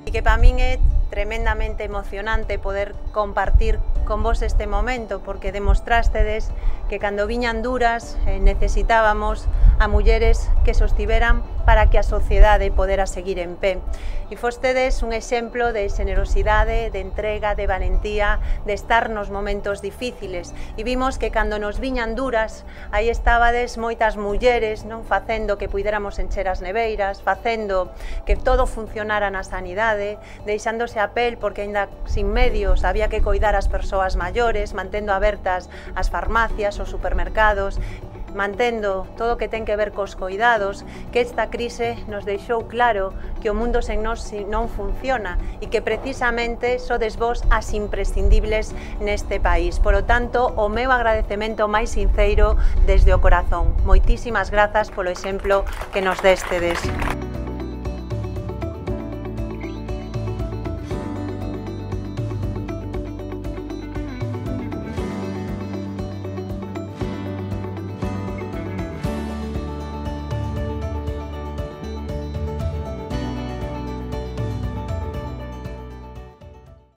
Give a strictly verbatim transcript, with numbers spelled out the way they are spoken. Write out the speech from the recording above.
E que para min é tremendamente emocionante poder compartir con vos este momento, porque demostrastedes que cando viñan duras eh, necesitábamos a mulleres que sostiveran para que a sociedade podera seguir en pé. E fostedes un exemplo de xenerosidade, de entrega, de valentía, de estar nos momentos difíciles. E vimos que cando nos viñan duras, aí estabades moitas mulleres, non, facendo que puidéramos encher as neveiras, facendo que todo funcionara na sanidade, deixándose a pel porque aínda sin medios había que coidar as persoas maiores, mantendo abertas as farmacias, os supermercados, mantendo todo o que ten que ver cos coidados, que esta crise nos deixou claro que o mundo sen nós non funciona e que precisamente sodes vos as imprescindibles neste país. Por lo tanto, o meu agradecemento máis sinceiro desde o corazón. Moitísimas grazas polo exemplo que nos destedes.